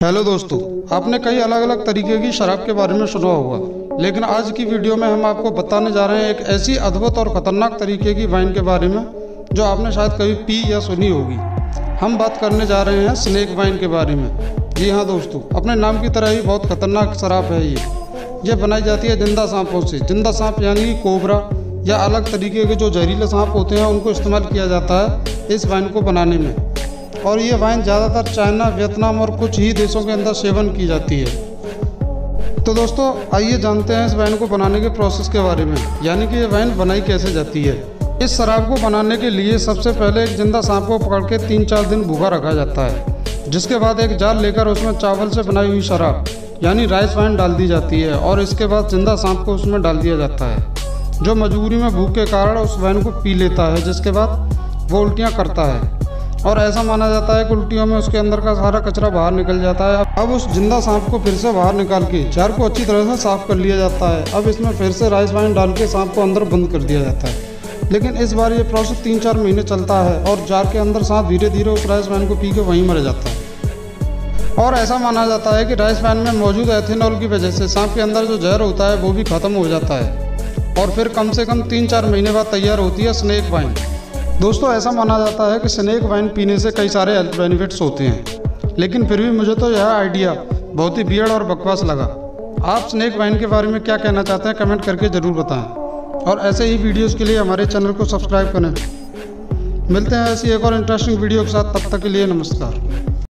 Hello दोस्तों, आपने कई अलग अलग तरीके की शराब के बारे में सुना होगा, लेकिन आज की वीडियो में हम आपको बताने जा रहे हैं एक ऐसी अद्भुत और ख़तरनाक तरीके की वाइन के बारे में जो आपने शायद कभी पी या सुनी होगी। हम बात करने जा रहे हैं स्नेक वाइन के बारे में। जी हाँ दोस्तों, अपने नाम की तरह ही बहुत ख़तरनाक शराब है ये बनाई जाती है जिंदा सांपों से। जिंदा सांप यानी कोबरा या अलग तरीके के जो जहरीले सांप होते हैं उनको इस्तेमाल किया जाता है इस वाइन को बनाने में। और ये वाइन ज़्यादातर चाइना, वियतनाम और कुछ ही देशों के अंदर सेवन की जाती है। तो दोस्तों आइए जानते हैं इस वाइन को बनाने के प्रोसेस के बारे में, यानी कि ये वाइन बनाई कैसे जाती है। इस शराब को बनाने के लिए सबसे पहले एक जिंदा सांप को पकड़ के 3-4 दिन भूखा रखा जाता है, जिसके बाद एक जार लेकर उसमें चावल से बनाई हुई शराब यानी राइस वाइन डाल दी जाती है और इसके बाद जिंदा सांप को उसमें डाल दिया जाता है, जो मजबूरी में भूख के कारण उस वाइन को पी लेता है, जिसके बाद वो उल्टियाँ करता है। और ऐसा माना जाता है कि उल्टियों में उसके अंदर का सारा कचरा बाहर निकल जाता है। अब उस जिंदा सांप को फिर से बाहर निकाल के जार को अच्छी तरह से साफ कर लिया जाता है। अब इसमें फिर से राइस वाइन डाल के सांप को अंदर बंद कर दिया जाता है, लेकिन इस बार ये प्रोसेस 3-4 महीने चलता है और जार के अंदर सांप धीरे धीरे उस राइस वाइन को पी के वहीं मर जाता है। और ऐसा माना जाता है कि राइस वाइन में मौजूद एथेनॉल की वजह से सांप के अंदर जो जहर होता है वो भी खत्म हो जाता है और फिर कम से कम 3-4 महीने बाद तैयार होती है स्नेक वाइन। दोस्तों ऐसा माना जाता है कि स्नेक वाइन पीने से कई सारे हेल्थ बेनिफिट्स होते हैं, लेकिन फिर भी मुझे तो यह आइडिया बहुत ही वियर्ड और बकवास लगा। आप स्नेक वाइन के बारे में क्या कहना चाहते हैं कमेंट करके ज़रूर बताएं और ऐसे ही वीडियोस के लिए हमारे चैनल को सब्सक्राइब करें। मिलते हैं ऐसी एक और इंटरेस्टिंग वीडियो के साथ, तब तक के लिए नमस्कार।